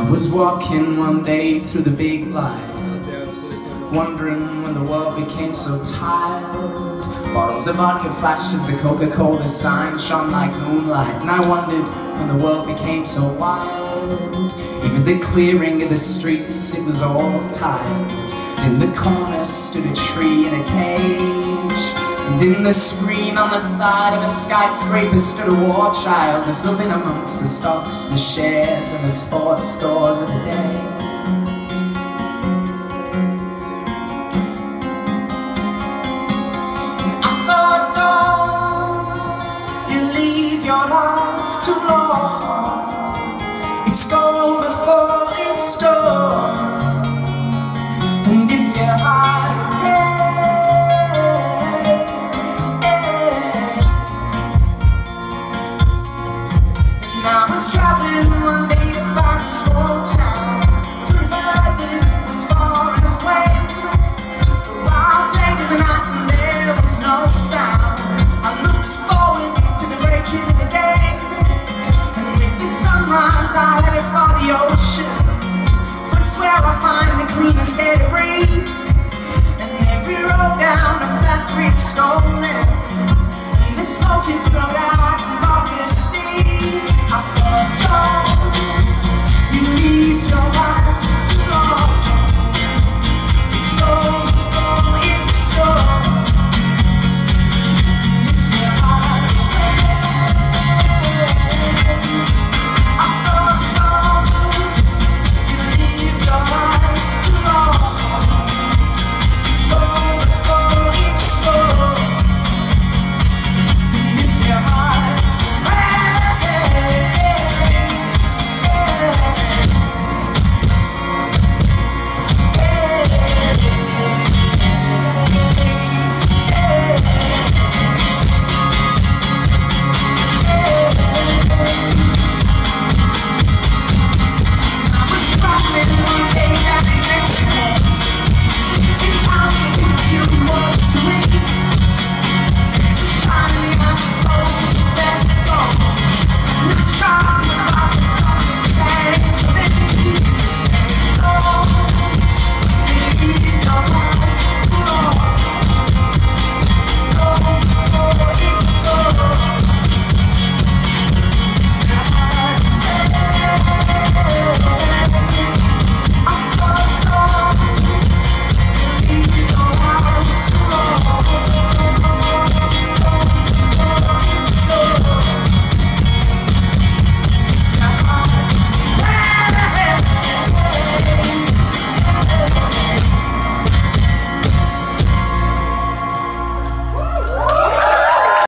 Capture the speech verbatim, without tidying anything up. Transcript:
was walking one day through the big lights, wondering when the world became so tired. Bottles of vodka flashed as the Coca-Cola sign shone like moonlight, and I wondered when the world became so wild. Even the clearing of the streets, it was all tired. In the corner stood a tree in a cage, and in the screen on the side of a skyscraper stood a war child, nuzzling amongst the stocks, the shares, and the sports stores of the day. I thought, don't you leave your life too long. It's gone before it's done. And if you're high, hey, hey. And I was traveling one day to find a small town, through the light that it was far away. But while late in the night and there was no sound, I looked forward to the breaking of the day. And with the sunrise I headed for the ocean, where I find the cleanest air to breathe. And every road down a factory is stolen, and the smoke it flowed out and dark to see. I thought,